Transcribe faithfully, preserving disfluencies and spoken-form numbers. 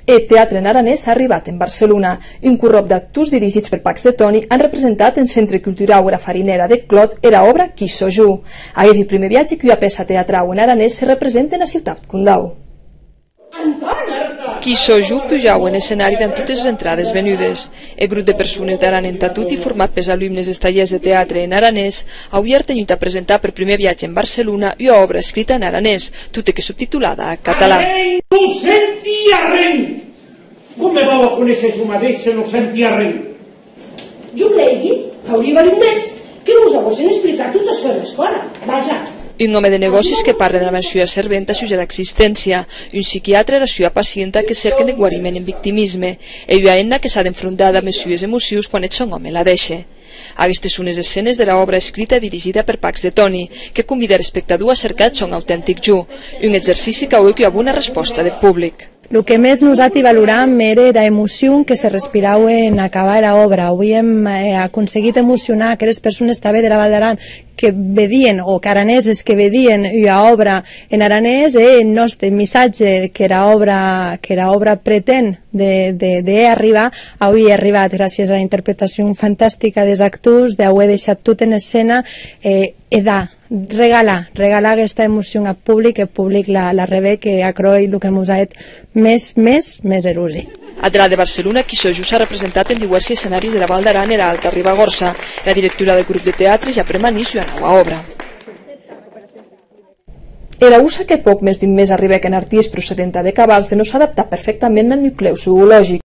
El teatre en aranès ha arribat en Barcelona. Un grup d'actors dirigits per Pacs de Toni han representat en Centre Cultural La Farinera de Clot era obra Qui so jo. Aguest el primer viatge que una peça teatral en aranès se representa en la ciutat Condau. Qui so jo pujau en escenari d'en totes les entrades venudes. El grup de persones d'Aran en Tatut i format pels alumnes dels tallers de teatre en aranès avui ha tenut a presentar per primer viatge en Barcelona una obra escrita en aranès, tot i que subtitulada a català. No sentia res! Com me vau a conèixer jo mateix si no sentia res? Jo cregui que hauria varit més que vos haguessin explicat tot això a l'escola. Vaja. Un home de negocis que parla de la menció serventa a suja l'existència, un psiquiatre a la seva pacienta que cerquen el guariment en victimisme, i una enna que s'ha d'enfrontar amb els seus emocions quan ets un home la deixa. Aquestes són les escenes de l'obra escrita dirigida per Pacs de Toni, que convida l'espectador a cercar el son autèntic jo, un exercici que avui que ha una resposta del públic. El que més nosaltres valoràvem era la emoció que se respirava en acabar l'obra. Avui hem aconseguit emocionar aquelles persones també de la Val d'Aran que vedien, o que araneses que vedien l'obra en aranès, i el nostre missatge que la obra, que la obra pretén d'arribar, avui ha arribat gràcies a la interpretació fantàstica dels actors, d'haver deixat tot en escena, eh, he de regalar, regalar aquesta emoció al públic, el públic la, la rebé, que a Croi el que ens ha dit més, més, més erosi. A la de Barcelona, Qui so jo s'ha representat en diversos escenaris de la Val d'Aran i l'Alta Ribagorça. La directora del grup de teatre ja premanix una nova obra. Era usa que poc més d'un mes arriba que en artista procedent de Cabalce no s'ha adaptat perfectament al nucleu zoològic.